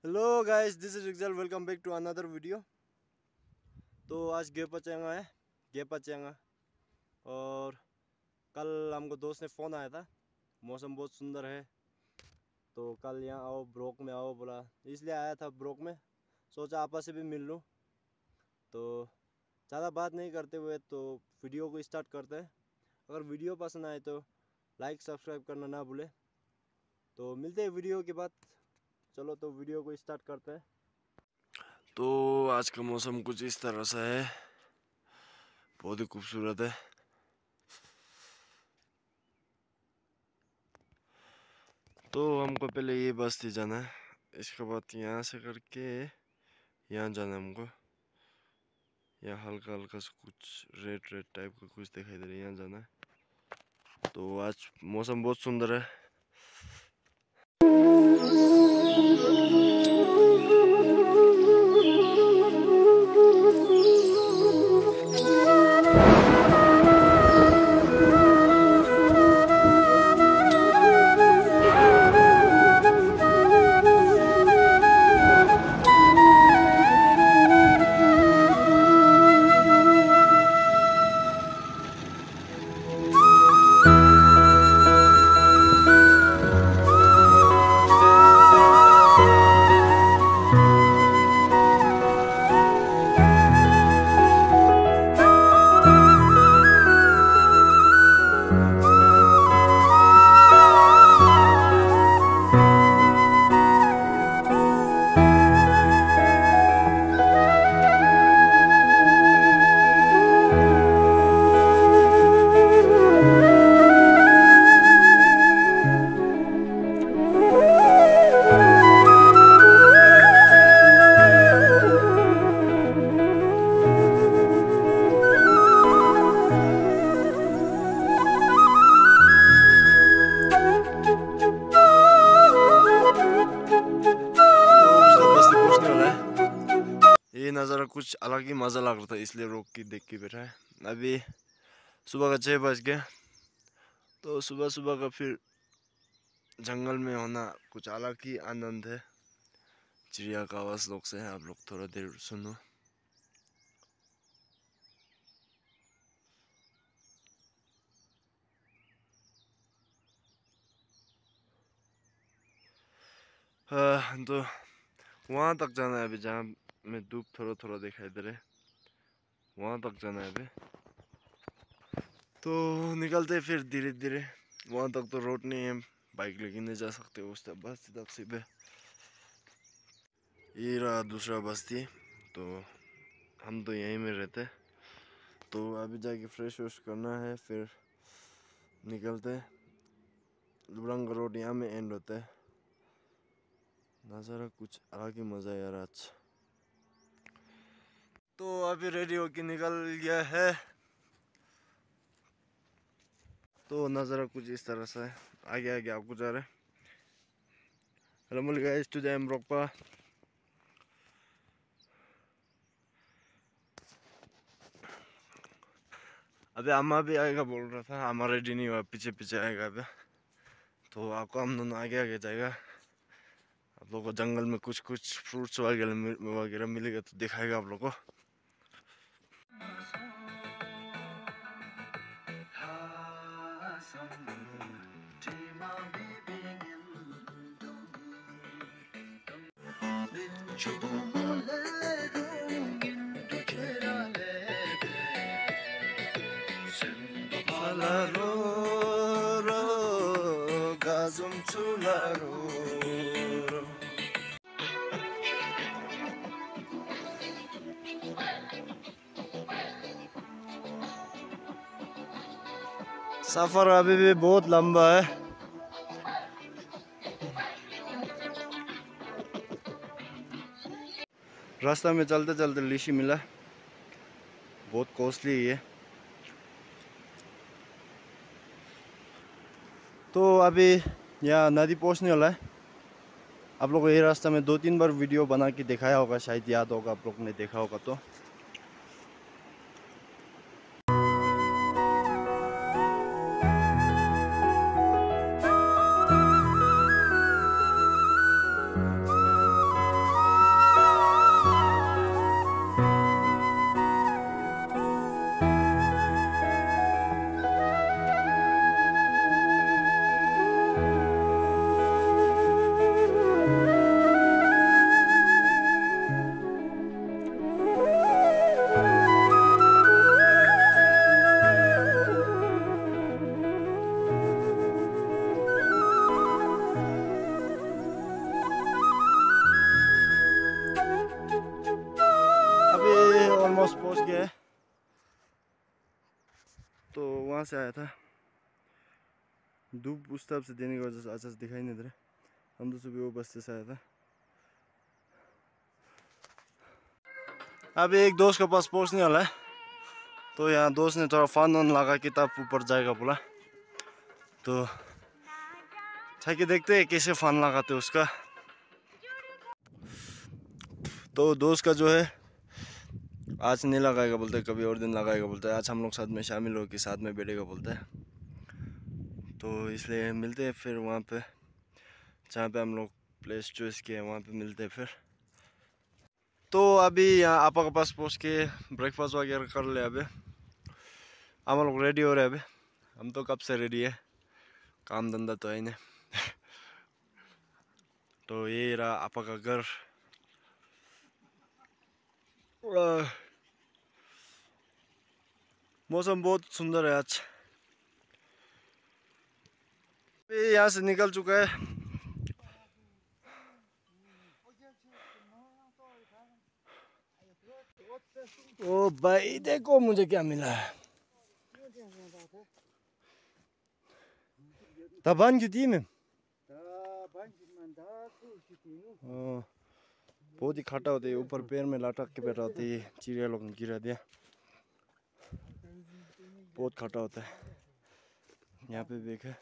Hello guys, this is रिक्जल। Welcome back to another video. तो आज गेपचेंगा है, गेपचेंगा। और कल हमको दोस्त ने फ़ोन आया था, मौसम बहुत सुंदर है तो कल यहाँ आओ, ब्रोक में आओ बोला, इसलिए आया था ब्रोक में। सोचा आपस से भी मिल लूँ। तो ज़्यादा बात नहीं करते हुए तो वीडियो को स्टार्ट करते हैं। अगर वीडियो पसंद आए तो लाइक सब्सक्राइब करना ना भूले। तो मिलते हैं वीडियो के बाद। चलो तो वीडियो को स्टार्ट करते हैं। तो आज का मौसम कुछ इस तरह से है, बहुत ही खूबसूरत है। तो हमको पहले ये बस्ती जाना है, इसके बाद यहाँ से करके यहाँ जाना है हमको। यहाँ हल्का हल्का सा कुछ रेड रेड टाइप का कुछ दिखाई दे रहा है, यहाँ जाना है। तो आज मौसम बहुत सुंदर है। ये नज़ारा कुछ अलग ही मज़ा लग रहा था, इसलिए रोक के देख के बैठा है। अभी सुबह का 6 बज गया। तो सुबह सुबह का फिर जंगल में होना कुछ अलग ही आनंद है। चिड़िया का आवाज़ लोग से है, आप लोग थोड़ा देर सुनो। तो वहाँ तक जाना है अभी, जहाँ में धूप थोड़ा थोड़ा दिखाई दे रहा है, वहाँ तक जाना है अभी। तो निकलते हैं फिर धीरे धीरे। वहाँ तक तो रोड नहीं है, बाइक लेके नहीं जा सकते उस तक, बस तक सीधे। ये रहा दूसरा बस्ती। तो हम तो यहीं में रहते। तो अभी जाके फ्रेश व्रेश करना है, फिर निकलते हैं। लुब्रंग रोड यहाँ में एंड होता है। नज़ारा कुछ अलग ही मज़ा यार आज। तो अभी रेडी होके निकल गया है। तो नज़ारा कुछ इस तरह से है, आगे आगे आपको जा रहे हैं। Hello guys, today I am रोकपा। अबे अम्मा भी आएगा बोल रहा था, अम्मा रेडी नहीं हुआ, पीछे पीछे आएगा अबे। तो आपको हम दोनों आगे आगे जाएगा। आप लोगों को जंगल में कुछ कुछ फ्रूट्स वगैरह मिलेगा तो दिखाएगा आप लोगों को। सफर अभी भी बहुत लंबा है। रास्ता में चलते चलते लीची मिला, बहुत कॉस्टली है ये। तो अभी यहाँ नदी पहुँचने वाला है। आप लोगों को ये रास्ता में 2-3 बार वीडियो बना के दिखाया होगा, शायद याद होगा आप लोग ने देखा होगा। तो वहाँ से आया था। धूप उस तरफ से देने की वजह से अच्छा से दिखाई नहीं दे रहा। हम तो सुबह वो बस्ते से आया था। अभी एक दोस्त के पास पहुँचने वाला है, तो यहाँ दोस्त ने थोड़ा फन ऑन लगा किताब ऊपर जाएगा बोला, तो कि देखते हैं कैसे फन लगाते उसका। तो दोस्त का जो है आज नहीं लगाएगा बोलते है, कभी और दिन लगाएगा बोलता है। आज हम लोग साथ में शामिल हो के साथ में बैठेगा बोलता है, तो इसलिए मिलते हैं फिर वहाँ पे जहाँ पे हम लोग प्लेस चूज़ किए वहाँ पे मिलते हैं फिर। तो अभी यहाँ आपा के पास पहुँच के ब्रेकफास्ट वगैरह कर ले। अभी हम लोग रेडी हो रहे हैं। अभी हम तो कब से रेडी है, काम धंधा तो है ही नहीं। तो ये रहा आपा का घर। मौसम बहुत सुंदर है आज। यहाँ से निकल चुका है। ओ भाई देखो मुझे क्या मिला है। तबान क्यों थी मैं? बहुत ही खट्टा होता है, ऊपर पैर में लटक के बैठा होता है। चिड़िया लोग ने गिरा दिया, बहुत खट्टा होता है। यहाँ पे देखा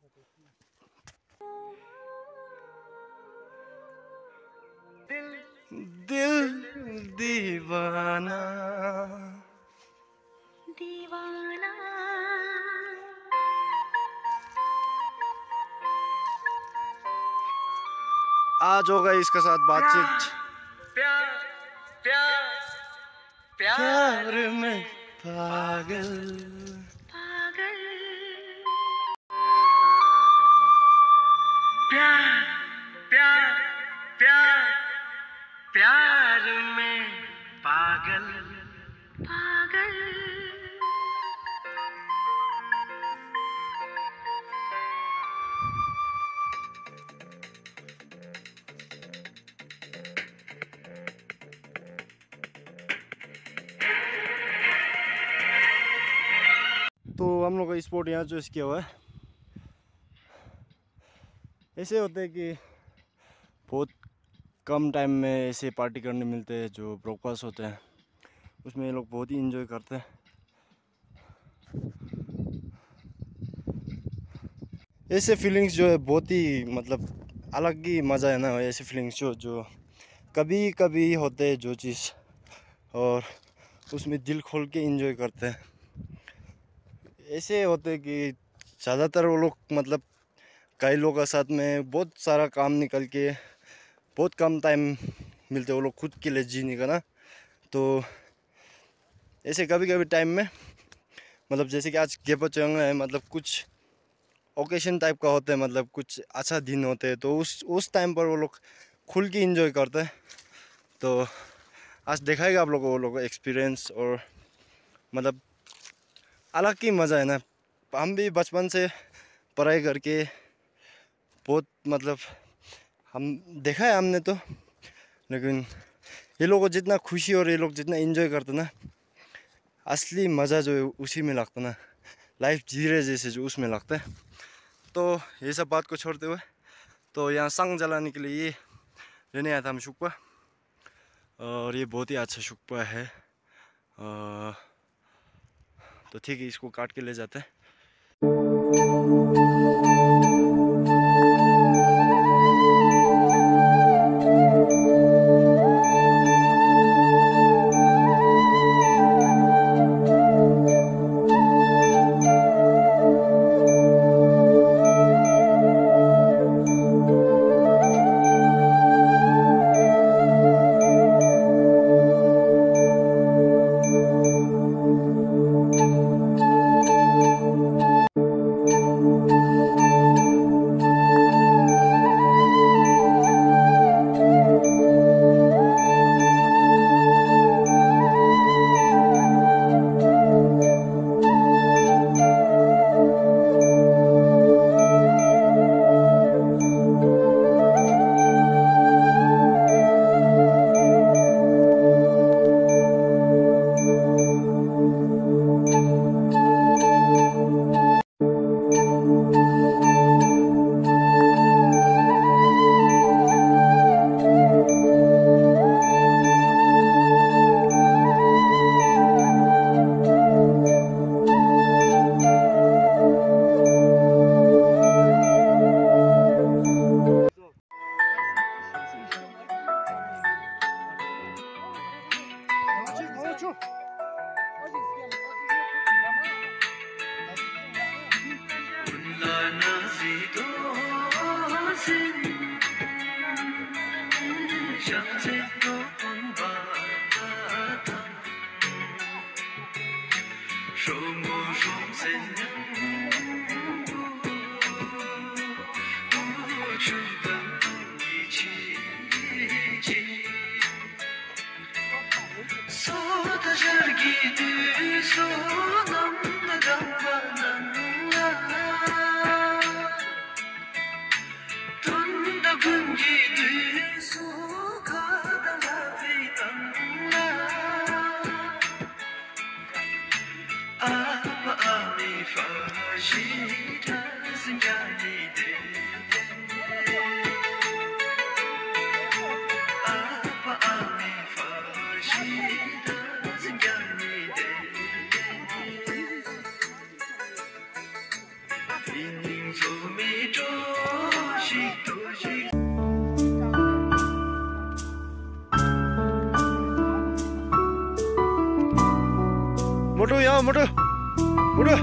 दिल दीवाना दीवाना। आज होगा इसके साथ बातचीत। प्यार प्यार प्यार में पागल पागल। प्यार प्यार प्यार प्यार में पागल पागल। तो हम लोग का स्पॉट यहाँ चूज़ किया हुआ है। ऐसे होते हैं कि बहुत कम टाइम में ऐसे पार्टी करने मिलते हैं। जो ब्रेकफास्ट होते हैं उसमें ये लोग बहुत ही एंजॉय करते हैं। ऐसे फीलिंग्स जो है बहुत ही मतलब अलग ही मज़ा है ना। ऐसे फीलिंग्स जो कभी कभी होते हैं जो चीज़, और उसमें दिल खोल के एंजॉय करते हैं। ऐसे होते हैं कि ज़्यादातर वो लोग मतलब कई लोगों के साथ में बहुत सारा काम निकल के बहुत कम टाइम मिलते वो लोग खुद के लिए जीने का ना। तो ऐसे कभी कभी टाइम में मतलब जैसे कि आज गेपो चंगा है, मतलब कुछ ओकेशन टाइप का होता है, मतलब कुछ अच्छा दिन होते हैं, तो उस टाइम पर वो लोग खुल के एंजॉय करते हैं। तो आज दिखाएगा आप लोगों को वो लोग एक्सपीरियंस, और मतलब अलग ही मज़ा है ना। हम भी बचपन से पढ़ाई करके बहुत मतलब हम देखा है हमने तो, लेकिन ये लोगों को जितना खुशी और ये लोग जितना एंजॉय करते ना, असली मज़ा जो है उसी में लगता ना। लाइफ जी रहे जैसे जो उसमें लगता है। तो ये सब बात को छोड़ते हुए तो यहाँ संग जलाने के लिए ये लेने आया था हम शुक्पा, और ये बहुत ही अच्छा शुक्पा है। तो ठीक है, इसको काट के ले जाते हैं। मोटू यहाँ मोटू मोटू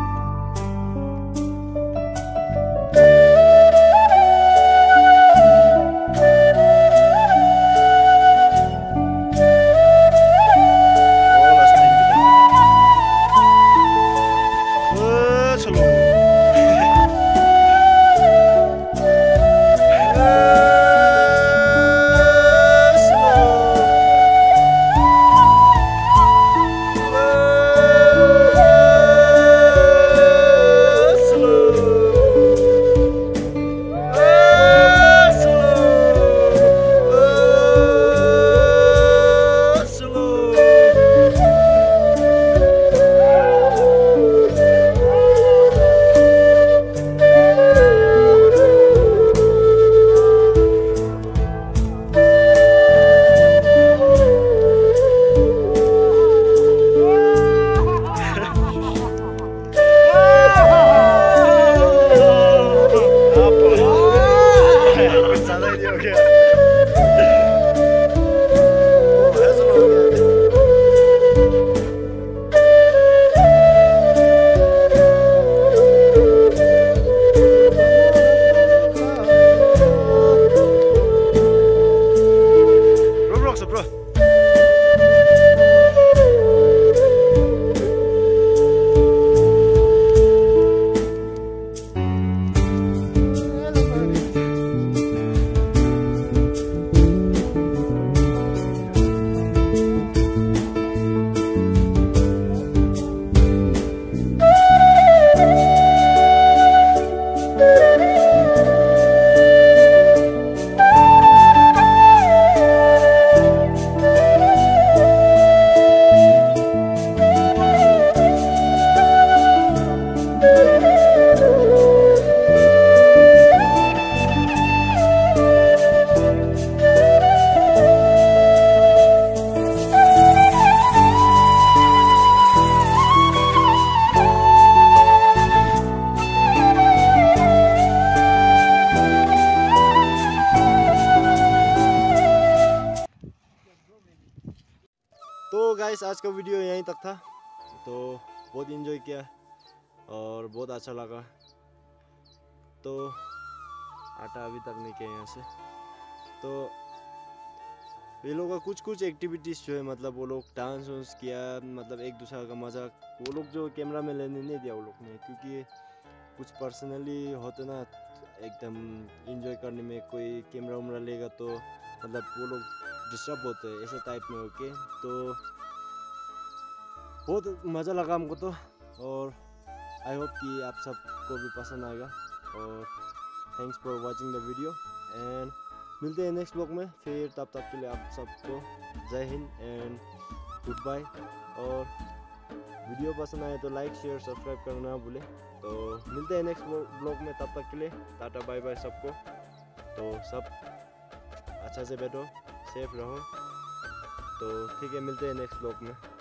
तो गाइस आज का वीडियो यहीं तक था। तो बहुत इन्जॉय किया और बहुत अच्छा लगा। तो आटा अभी तक नहीं किया यहाँ से। तो ये लोगों का कुछ एक्टिविटीज़ जो है, मतलब वो लोग डांस वांस किया, मतलब एक दूसरे का मजाक, वो लोग जो कैमरा में लेने नहीं दिया वो लोग ने, क्योंकि कुछ पर्सनली होते ना एकदम इंजॉय करने में, कोई कैमरा वैमरा लेगा तो मतलब वो लोग डिस्टर्ब होते हैं ऐसे टाइप में। ओके, तो बहुत मज़ा लगा हमको तो, और आई होप कि आप सबको भी पसंद आएगा। और thanks for watching the video and मिलते हैं नेक्स्ट ब्लॉग में फिर। तब तक के लिए आप सबको Jai Hind and goodbye. और वीडियो पसंद आए तो लाइक शेयर सब्सक्राइब करना ना भूलें। तो मिलते हैं नेक्स्ट ब्लॉग में, तब तक के लिए टाटा बाय बाय सबको। तो सब अच्छा से बैठो, सेफ रहो। तो ठीक है, मिलते हैं नेक्स्ट ब्लॉग में।